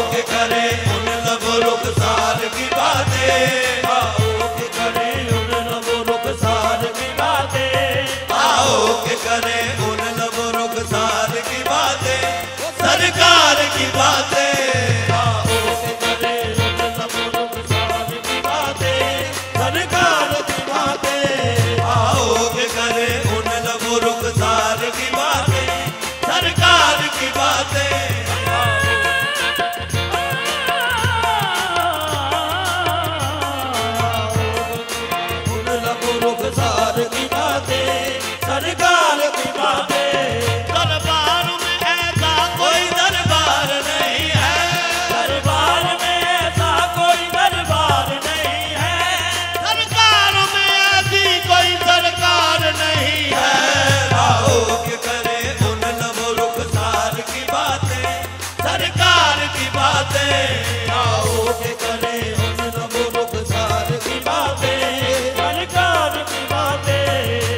के करे उन लब रुखसार की बातें, आओ के करे उन लब रुखसार की बातें, आओ के करे उन लब रुखसार की बातें, सरकार की बातें, आओ के करे उन लब रुखसार की बातें, सरकार की बातें, आओ के करे उन लब रुखसार की बातें, सरकार की बातें। रुखसार की बातें, सरकार की बातें। दरबार में ऐसा कोई दरबार नहीं है, दरबार में ऐसा कोई दरबार नहीं है, सरकार में ऐसी कोई सरकार नहीं है। आओ के करे उन लब रुखसार की बातें, सरकार की बातें, आओ के करे उन लब रुखसार की बातें, सरकार की बातें।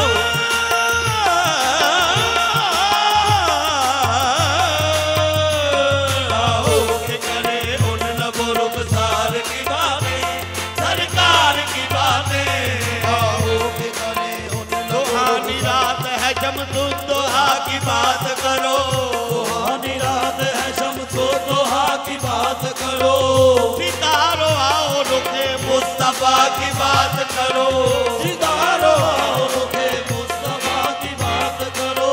आओ के करे उन लब रुखसार की बातें, सरकार की बातें। आओ के करे उन सुहानी रात है जमतु दोहा की बात करो, सुहानी रात है शम्सो दोहा की बात करो, सितारो आओ रुखे मुस्तफा की बात करो, सितारो आओ रुखे मुस्तफा की बात करो,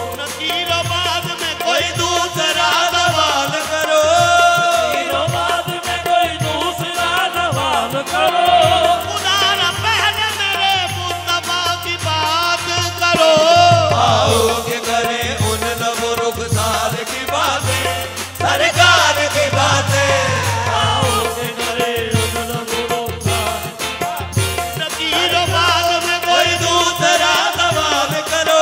नकीराबाद में कोई दूसरा सवाल करो, नकीराबाद में कोई दूसरा सवाल करो, खुदा न पहले मेरे मुस्तफा की बात करो। आओ के करे उन लब रुखसार की बातें, सरकार की बातें, आओ के करे उन लब रुखसार की बातें, नकीराबाद में कोई दूसरा सवाल करो,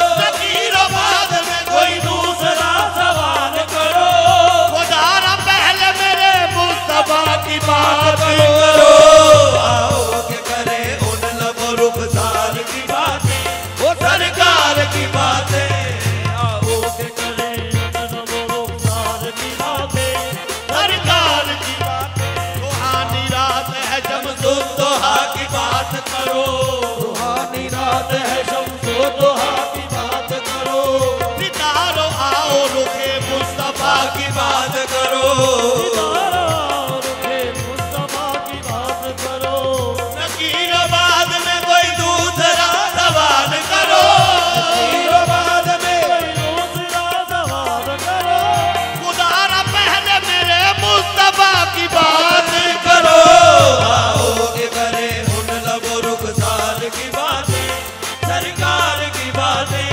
नकीराबाद में कोई दूसरा सवाल करो, खुदा न पहले मेरे मुस्तफा की बात करो। आओ के करे उन लब रुखसार की बातें, वो सरकार की बातें, आओ के करे उन लब रुखसार की बातें, सरकार की बातें। सुहानी रात है जमतु दोहा की बात करो, सुहानी रात है शम्सो दोहा की बात करो, सितारो आओ रुखे मुस्तफा की बात करो, सितारा रुखे मुस्तफा की बात करो, नकीराबाद में कोई दूसरा सवाल करो, नकीराबाद में कोई दूसरा सवाल करो, खुदा न पहले मेरे मुस्तफा की बात करो। आओ के करे उन लब रुखसार की बातें, सरकार की बातें,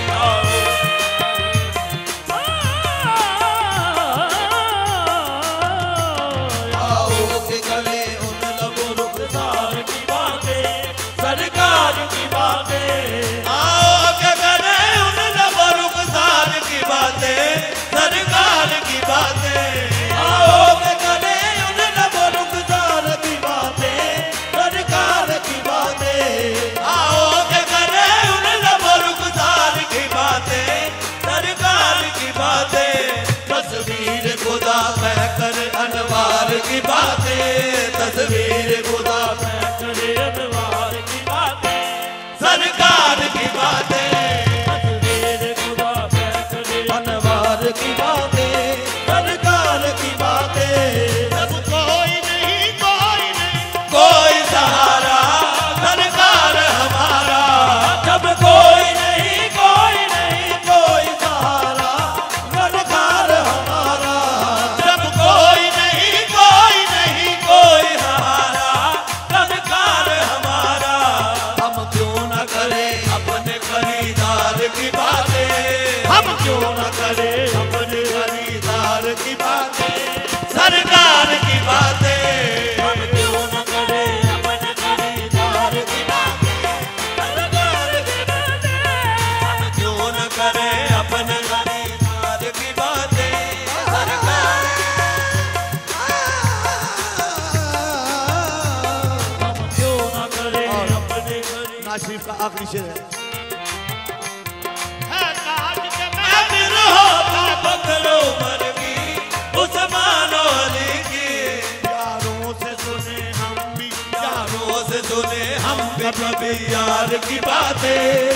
आओ के करे उन लब रुखसार की बातें, सरकार की बातें, आओ के करे उन लब रुखसार की बातें, सरकार की बातें, आओ के करे उन लब रुखसार की बातें, सरकार की बातें, आओ के करे उन लब रुखसार की बातें, सरकार की बातें। तस्वीर खुदा महकर अनवार की बातें, तस्वीर खुदा करे अनवार की बातें, सरकार की बातें, तस्वीर खुदा करे अनवार की बातें, सरकार की बातें। सब कोई नहीं कोई सहारा, सरकार हमारा, जब कोई नहीं कोई सहारा, सरकार हमारा, जब कोई नहीं कोई सहारा, सरकार हमारा। हम क्यों न करें अपने खरीदार की बातें, हम क्यों न करें अपने खरीदार की बातें, सरकार की बातें, हम क्यों न करें अपने खरीदार की बातें, सरकार की बातें, हम क्यों न करें अपने खरीदार की बातें, सरकार। हम क्यों न करें अपने नाशिफ का आखिरी शेर है। है काज के मैं बिरहो का बकरो मर गई, उस सरकार की बातें